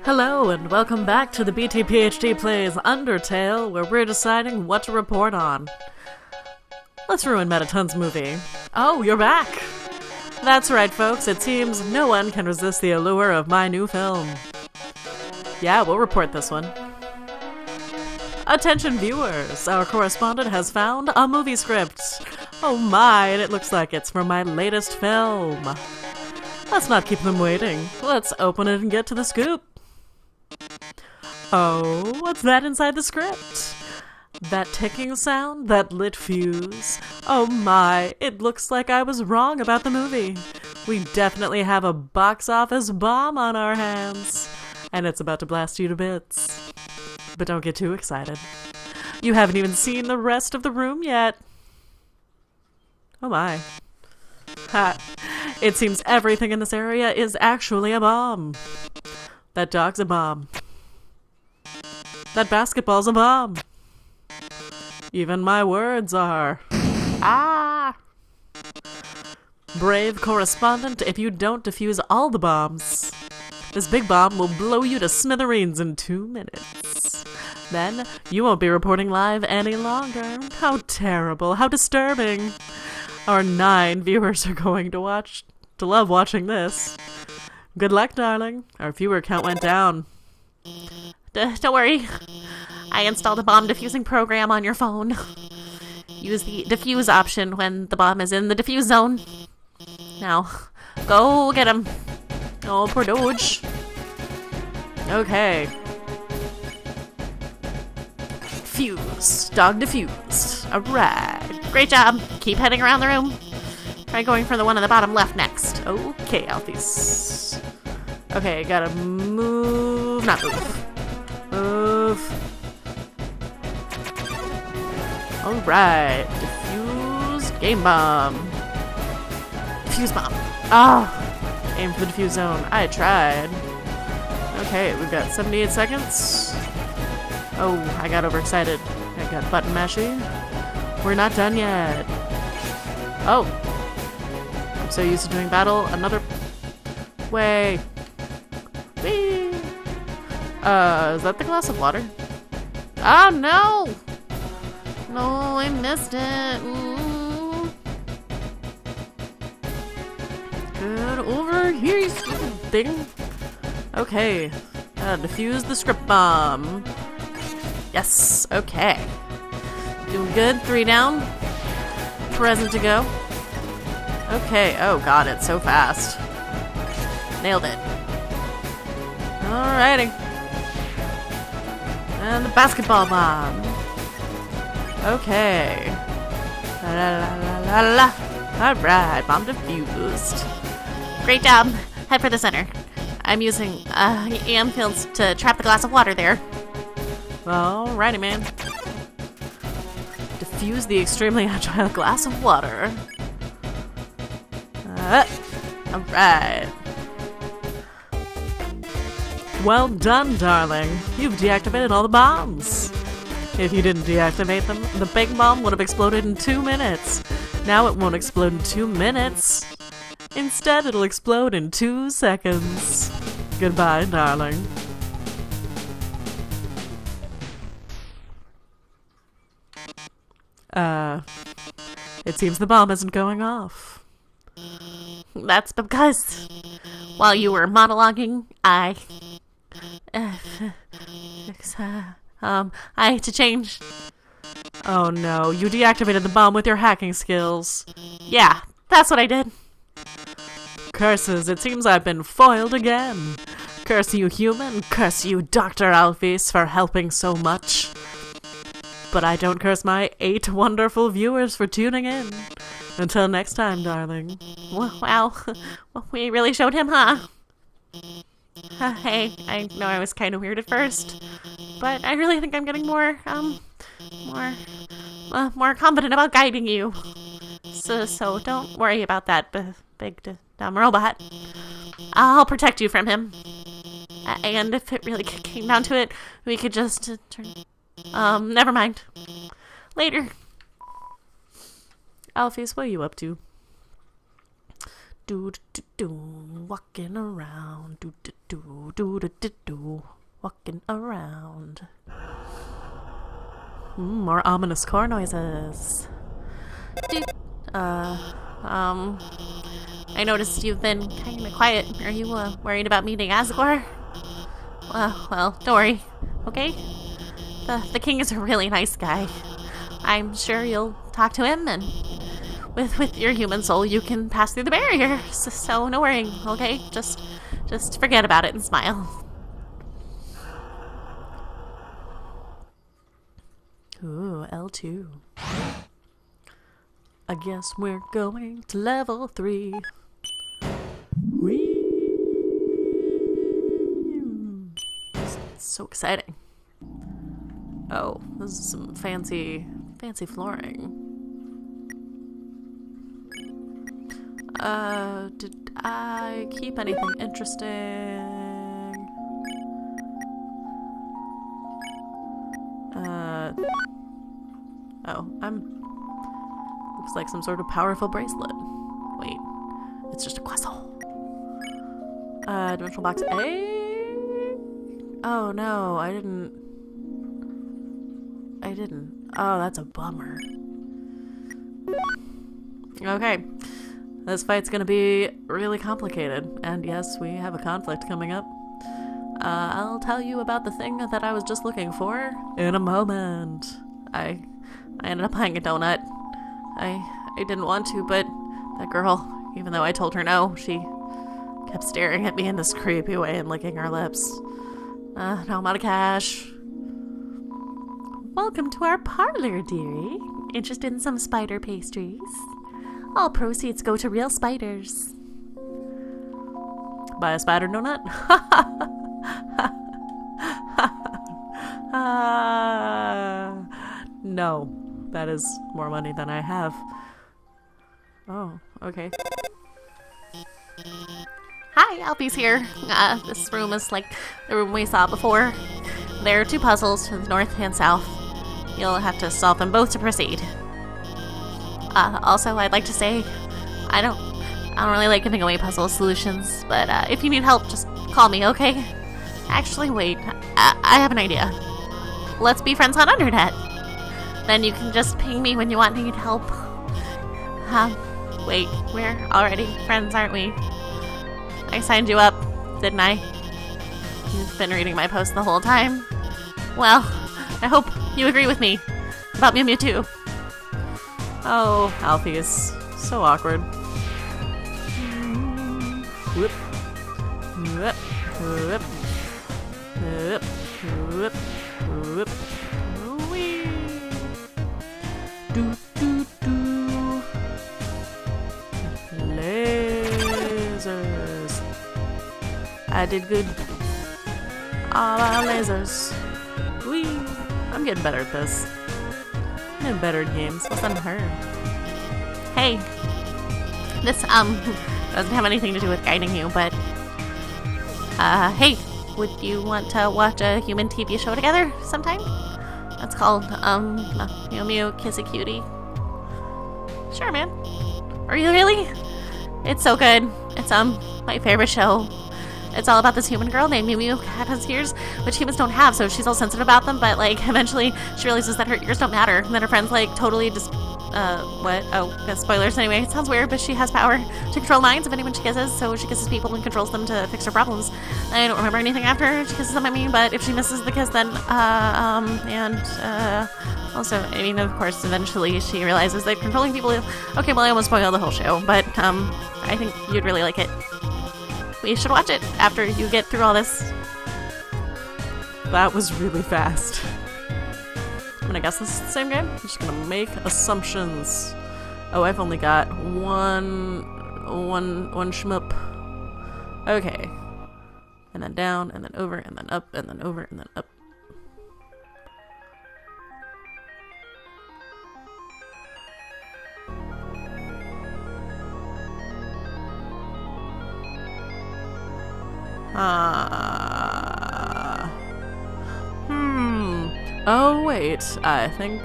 Hello and welcome back to the BTPHD Plays Undertale, where we're deciding what to report on. Let's ruin Mettaton's movie. Oh, you're back! That's right, folks, it seems no one can resist the allure of my new film. Yeah, we'll report this one. Attention viewers, our correspondent has found a movie script. Oh my, and it looks like it's from my latest film. Let's not keep them waiting. Let's open it and get to the scoop. Oh, what's that inside the script? That ticking sound? That lit fuse? Oh my, it looks like I was wrong about the movie. We definitely have a box office bomb on our hands. And it's about to blast you to bits. But don't get too excited. You haven't even seen the rest of the room yet. Oh my. Ha. It seems everything in this area is actually a bomb. That dog's a bomb. That basketball's a bomb. Even my words are. Ah! Brave correspondent, if you don't defuse all the bombs, this big bomb will blow you to smithereens in 2 minutes. Then, you won't be reporting live any longer. How terrible, how disturbing. Our 9 viewers are going to love watching this. Good luck, darling. Our viewer count went down. Don't worry. I installed a bomb diffusing program on your phone. Use the diffuse option when the bomb is in the diffuse zone. Now, go get him. Oh, poor Doge. Okay. Fuse. Dog diffused. Alright. Great job. Keep heading around the room. Try going for the one on the bottom left next. Okay, Alphys. Okay, gotta move. Not move. Move. Alright. Diffuse. Game bomb. Diffuse bomb. Oh! Aim for the diffuse zone. I tried. Okay, we've got 78 seconds. Oh, I got overexcited. I got button mashy. We're not done yet. Oh. I'm so used to doing battle another way. Whee! Is that the glass of water? Oh, no! No, I missed it. Ooh. Get over here, you stupid thing. Okay. Defuse the script bomb. Yes, okay. Doing good. 3 down. Present to go. Okay. Oh, god, it's so fast. Nailed it. Alrighty. And the basketball bomb. Okay. La la la la la. Alright, bomb defused. Great job. Head for the center. I'm using EM fields to trap the glass of water there. Alrighty, man. Diffuse the extremely agile glass of water. Alright. Well done, darling. You've deactivated all the bombs. If you didn't deactivate them, the big bomb would have exploded in 2 minutes. Now it won't explode in 2 minutes. Instead, it'll explode in 2 seconds. Goodbye, darling. It seems the bomb isn't going off. That's because while you were monologuing, I had to change. Oh no, you deactivated the bomb with your hacking skills. Yeah, that's what I did. Curses, it seems I've been foiled again. Curse you, human. Curse you, Dr. Alphys, for helping so much. But I don't curse my 8 wonderful viewers for tuning in. Until next time, darling. Wow, we really showed him, huh? Hey, I know I was kind of weird at first, but I really think I'm getting more confident about guiding you. So don't worry about that big dumb robot. I'll protect you from him. And if it really came down to it, we could just turn. Never mind. Later. Alphys, what are you up to? Do do do, walking around. Do do do do do do do, walking around. More ominous car noises. I noticed you've been kind of quiet. Are you worried about meeting Asgore? Well, don't worry, okay? The king is a really nice guy. I'm sure you'll talk to him, and with your human soul, you can pass through the barrier. So no worrying, okay? Just forget about it and smile. Ooh, L2. I guess we're going to level 3. Whee! It's so exciting. Oh, this is some fancy flooring. Did I keep anything interesting? Oh, looks like some sort of powerful bracelet. Wait, it's just a quasar. Dimensional box A? Oh no, I didn't. Oh, that's a bummer. Okay, this fight's gonna be really complicated, and yes, we have a conflict coming up. I'll tell you about the thing that I was just looking for in a moment. I ended up buying a donut. I didn't want to, but that girl, even though I told her no, she kept staring at me in this creepy way and licking her lips. Now I'm out of cash. Welcome to our parlor, dearie. Interested in some spider pastries? All proceeds go to real spiders. Buy a spider donut? No, that is more money than I have. Oh, okay. Hi, Alfie's here. This room is like the room we saw before. There are 2 puzzles to the north and south. You'll have to solve them both to proceed. Also, I'd like to say, I don't really like giving away puzzle solutions, but if you need help, just call me, okay? Actually, wait, I have an idea. Let's be friends on Undernet. Then you can just ping me when you need help. Wait, we're already friends, aren't we? I signed you up, didn't I? You've been reading my post the whole time. Well, I hope you agree with me about Mew Mewtwo. Oh, Alfie is so awkward. Whoop. Whoop. Whoop. Whoop. Whoop. Whoop. Whee. Do do do. Lasers. I did good. All our lasers. Whee. I'm getting better at this. I'm in better games. What's on her? Hey. This, doesn't have anything to do with guiding you, but, hey, would you want to watch a human TV show together sometime? That's called, Mew Mew Kissy Cutie. Sure, man. Are you really? It's so good. It's, my favorite show. It's all about this human girl named Mew Mew who has ears, which humans don't have, so she's all sensitive about them, but, like, eventually she realizes that her ears don't matter, and then her friends, like, totally just, what? Oh, that's spoilers anyway. It sounds weird, but she has power to control minds of anyone she kisses, so she kisses people and controls them to fix her problems. I don't remember anything after she kisses them, but if she misses the kiss, then, also, of course, eventually she realizes that controlling people... Okay, well, I almost spoiled the whole show, but, I think you'd really like it. We should watch it after you get through all this. That was really fast. I'm gonna guess this is the same game. I'm just gonna make assumptions. Oh, I've only got one shmup. Okay. And then down, and then over, and then up, and then over, and then up. Oh wait, I think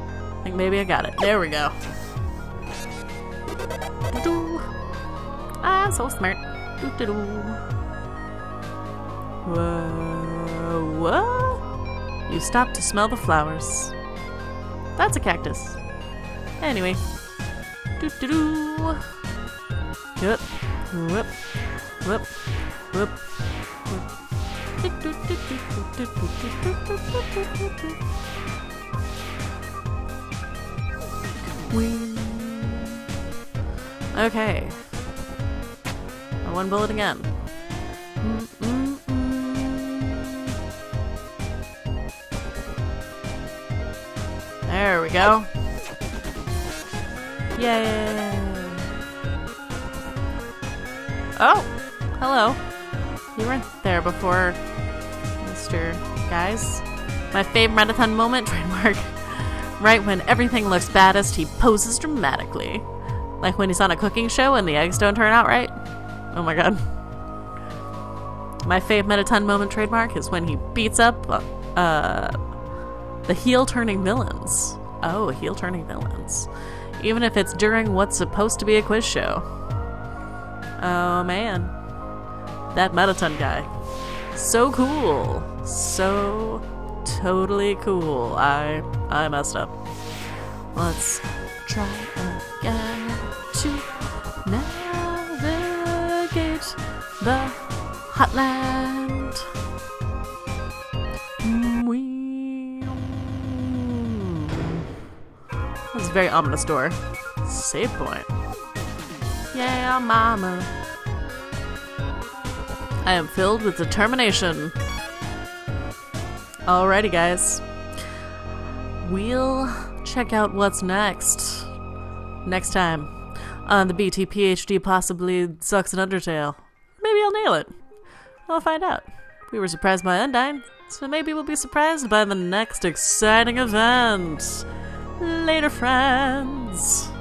maybe I got it. There we go. so smart. Doo-doo-doo. Whoa, what? You stopped to smell the flowers. That's a cactus. Anyway. Doo-doo-doo. Yep. Whoop. Whoop. Whoop. Okay. One bullet again. There we go. Yay! Oh! Hello. You weren't there before, Mr. Guys. My favorite Mettaton moment, trademark. Right when everything looks baddest, he poses dramatically. Like when he's on a cooking show and the eggs don't turn out right. Oh my god. My fave Mettaton moment, trademark, is when he beats up the heel-turning villains. Oh, heel-turning villains. Even if it's during what's supposed to be a quiz show. Oh man. That Mettaton guy. So cool. So totally cool. I messed up. Let's try again to navigate the Hotland. That's a very ominous door. Save point. Yeah, mama. I am filled with determination. Alrighty, guys. We'll check out what's next. Next time on the BT PhD possibly sucks an Undertale. Maybe I'll nail it. I'll find out. We were surprised by Undyne, so maybe we'll be surprised by the next exciting event. Later, friends.